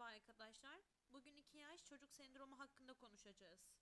Merhaba arkadaşlar. Bugün 2 yaş çocuk sendromu hakkında konuşacağız.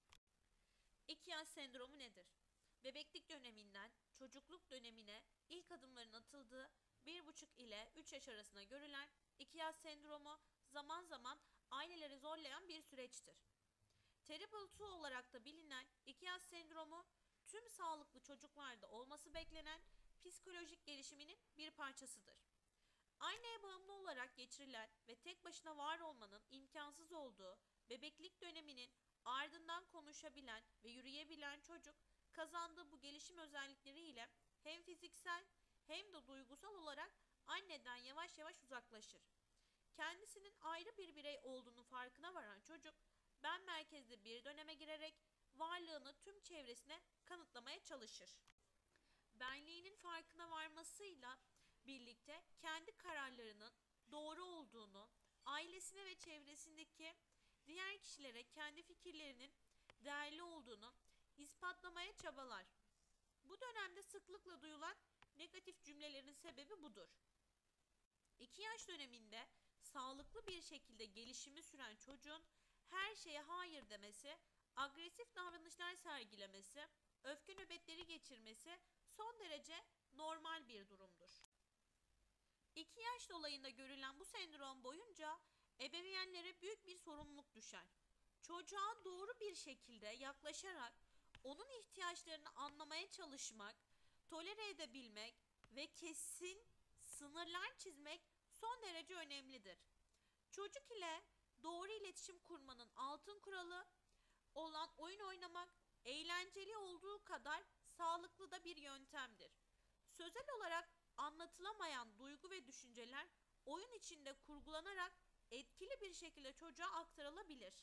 2 yaş sendromu nedir? Bebeklik döneminden çocukluk dönemine ilk adımların atıldığı 1,5 ile 3 yaş arasında görülen 2 yaş sendromu zaman zaman aileleri zorlayan bir süreçtir. Terrible 2 olarak da bilinen 2 yaş sendromu tüm sağlıklı çocuklarda olması beklenen psikolojik gelişiminin bir parçasıdır. Anneye bağımlı olarak geçirilen ve tek başına var olmanın imkansız olduğu bebeklik döneminin ardından konuşabilen ve yürüyebilen çocuk kazandığı bu gelişim özellikleriyle hem fiziksel hem de duygusal olarak anneden yavaş yavaş uzaklaşır. Kendisinin ayrı bir birey olduğunu farkına varan çocuk ben merkezli bir döneme girerek varlığını tüm çevresine kanıtlamaya çalışır. Benliğinin farkına varmasıyla birlikte kendi kararlarının doğru olduğunu, ailesine ve çevresindeki diğer kişilere kendi fikirlerinin değerli olduğunu ispatlamaya çabalar. Bu dönemde sıklıkla duyulan negatif cümlelerin sebebi budur. 2 yaş döneminde sağlıklı bir şekilde gelişimi süren çocuğun her şeye hayır demesi, agresif davranışlar sergilemesi, öfke nöbetleri geçirmesi son derece normal bir durumdur. 2 yaş dolayında görülen bu sendrom boyunca ebeveynlere büyük bir sorumluluk düşer. Çocuğa doğru bir şekilde yaklaşarak onun ihtiyaçlarını anlamaya çalışmak, tolere edebilmek ve kesin sınırlar çizmek son derece önemlidir. Çocuk ile doğru iletişim kurmanın altın kuralı olan oyun oynamak eğlenceli olduğu kadar sağlıklı da bir yöntemdir. Sözel olarak anlatılamayan duygu ve düşünceler oyun içinde kurgulanarak etkili bir şekilde çocuğa aktarılabilir.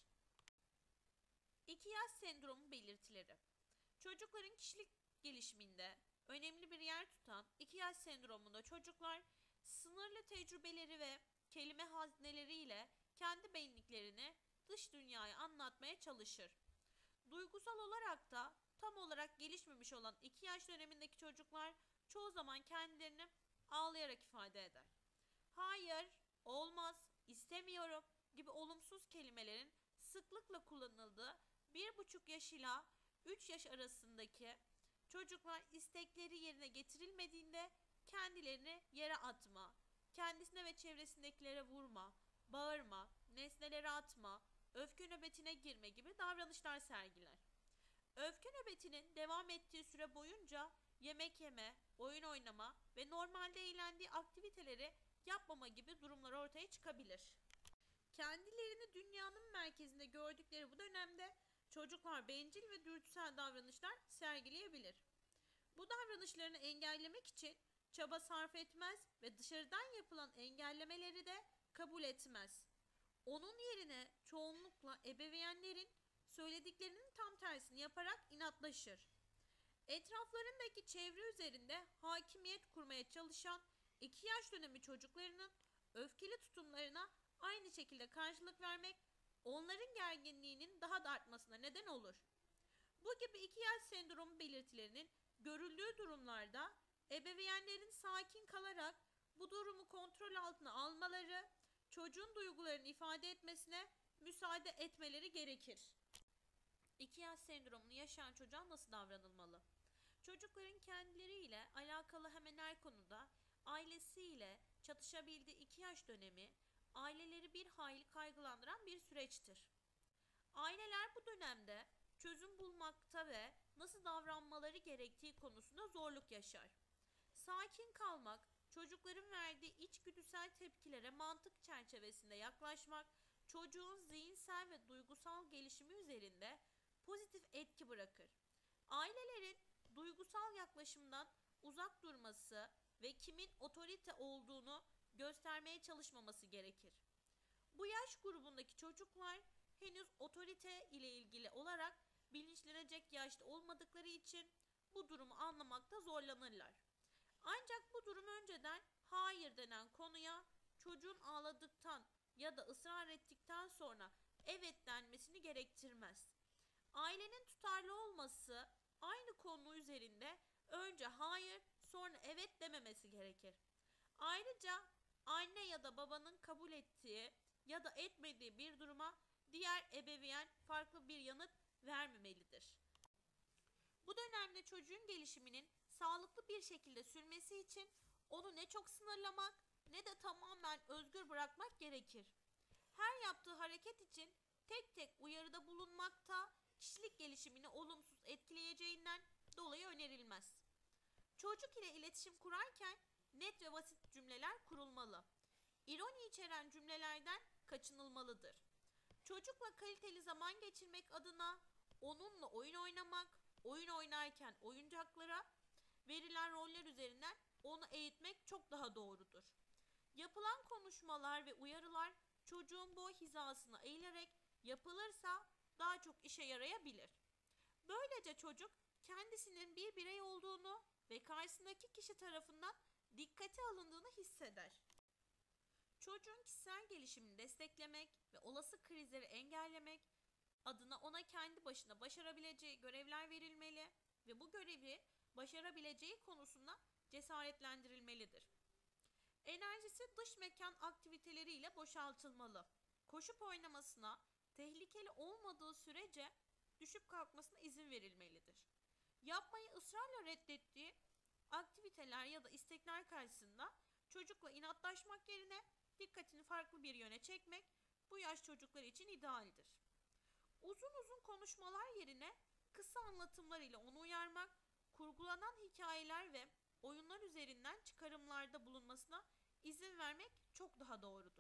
2 yaş sendromu belirtileri. Çocukların kişilik gelişiminde önemli bir yer tutan 2 yaş sendromunda çocuklar sınırlı tecrübeleri ve kelime hazneleriyle kendi benliklerini dış dünyaya anlatmaya çalışır. Duygusal olarak da tam olarak gelişmemiş olan 2 yaş dönemindeki çocuklar çoğu zaman kendilerini ağlayarak ifade eder. Hayır, olmaz, istemiyorum gibi olumsuz kelimelerin sıklıkla kullanıldığı 1,5 yaş ila 3 yaş arasındaki çocuklar istekleri yerine getirilmediğinde kendilerini yere atma, kendisine ve çevresindekilere vurma, bağırma, nesneleri atma, öfke nöbetine girme gibi davranışlar sergiler. Öfke nöbetinin devam ettiği süre boyunca yemek yeme, oyun oynama ve normalde eğlendiği aktiviteleri yapmama gibi durumlar ortaya çıkabilir. Kendilerini dünyanın merkezinde gördükleri bu dönemde çocuklar bencil ve dürtüsel davranışlar sergileyebilir. Bu davranışlarını engellemek için çaba sarf etmez ve dışarıdan yapılan engellemeleri de kabul etmez. Onun yerine çoğunlukla ebeveynlerin söylediklerinin tam tersini yaparak inatlaşır. Etraflarındaki çevre üzerinde hakimiyet kurmaya çalışan 2 yaş dönemi çocuklarının öfkeli tutumlarına aynı şekilde karşılık vermek onların gerginliğinin daha da artmasına neden olur. Bu gibi 2 yaş sendromu belirtilerinin görüldüğü durumlarda ebeveynlerin sakin kalarak bu durumu kontrol altına almaları, çocuğun duygularını ifade etmesine müsaade etmeleri gerekir. 2 yaş sendromunu yaşayan çocuğa nasıl davranılmalı? Çocukların kendileriyle alakalı hemen her konuda ailesiyle çatışabildiği 2 yaş dönemi aileleri bir hayli kaygılandıran bir süreçtir. Aileler bu dönemde çözüm bulmakta ve nasıl davranmaları gerektiği konusunda zorluk yaşar. Sakin kalmak, çocukların verdiği içgüdüsel tepkilere mantık çerçevesinde yaklaşmak, çocuğun zihinsel ve duygusal gelişimi üzerinde pozitif etki bırakır. Ailelerin duygusal yaklaşımdan uzak durması ve kimin otorite olduğunu göstermeye çalışmaması gerekir. Bu yaş grubundaki çocuklar henüz otorite ile ilgili olarak bilinçlenecek yaşta olmadıkları için bu durumu anlamakta zorlanırlar. Ancak bu durum önceden hayır denen konuya çocuğun ağladıktan ya da ısrar ettikten sonra evet denmesini gerektirmez. Ailenin tutarlı olması aynı konu üzerinde önce hayır sonra evet dememesi gerekir. Ayrıca anne ya da babanın kabul ettiği ya da etmediği bir duruma diğer ebeveyn farklı bir yanıt vermemelidir. Bu dönemde çocuğun gelişiminin sağlıklı bir şekilde sürmesi için onu ne çok sınırlamak ne de tamamen özgür bırakmak gerekir. Her yaptığı hareket için tek tek uyarıda bulunmak da kişilik gelişimini olumsuz etkileyeceğinden dolayı önerilmez. Çocuk ile iletişim kurarken net ve basit cümleler kurulmalı. İroni içeren cümlelerden kaçınılmalıdır. Çocukla kaliteli zaman geçirmek adına onunla oyun oynamak, oyun oynarken oyuncaklara verilen roller üzerinden onu eğitmek çok daha doğrudur. Yapılan konuşmalar ve uyarılar çocuğun boy hizasına eğilerek yapılırsa daha çok işe yarayabilir. Böylece çocuk kendisinin bir birey olduğunu ve karşısındaki kişi tarafından dikkate alındığını hisseder. Çocuğun kişisel gelişimini desteklemek ve olası krizleri engellemek adına ona kendi başına başarabileceği görevler verilmeli ve bu görevi başarabileceği konusunda cesaretlendirilmelidir. Enerjisi dış mekan aktiviteleriyle boşaltılmalı. Koşup oynamasına, tehlikeli olmadığı sürece düşüp kalkmasına izin verilmelidir. Yapmayı ısrarla reddettiği aktiviteler ya da istekler karşısında çocukla inatlaşmak yerine dikkatini farklı bir yöne çekmek bu yaş çocuklar için idealdir. Uzun uzun konuşmalar yerine kısa anlatımlar ile onu uyarmak, kurgulanan hikayeler ve oyunlar üzerinden çıkarımlarda bulunmasına izin vermek çok daha doğrudur.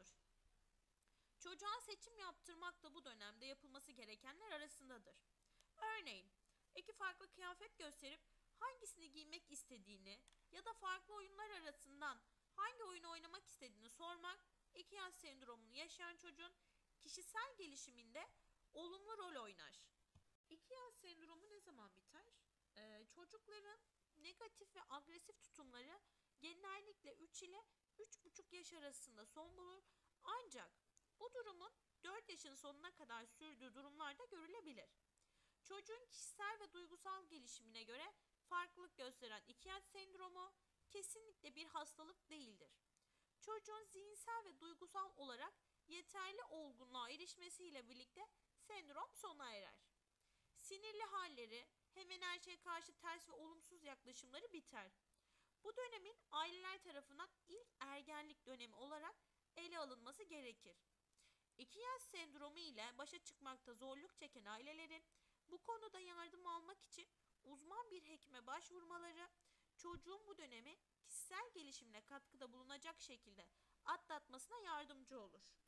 Çocuğa seçim yaptırmak da bu dönemde yapılması gerekenler arasındadır. Örneğin, iki farklı kıyafet gösterip hangisini giymek istediğini ya da farklı oyunlar arasından hangi oyunu oynamak istediğini sormak, 2 yaş sendromunu yaşayan çocuğun kişisel gelişiminde olumlu rol oynar. 2 yaş sendromu ne zaman biter? Çocukların negatif ve agresif tutumları genellikle 3 ile 3,5 yaş arasında son bulur. Ancak bu durumun 4 yaşın sonuna kadar sürdüğü durumlarda görülebilir. Çocuğun kişisel ve duygusal gelişimine göre farklılık gösteren 2 yaş sendromu kesinlikle bir hastalık değildir. Çocuğun zihinsel ve duygusal olarak yeterli olgunluğa erişmesiyle birlikte sendrom sona erer. Sinirli halleri, hemen her şeye karşı ters ve olumsuz yaklaşımları biter. Bu dönemin aileler tarafından ilk ergenlik dönemi olarak ele alınması gerekir. 2 yaş sendromu ile başa çıkmakta zorluk çeken ailelerin bu konuda yardım almak için uzman bir hekime başvurmaları, çocuğun bu dönemi kişisel gelişimine katkıda bulunacak şekilde atlatmasına yardımcı olur.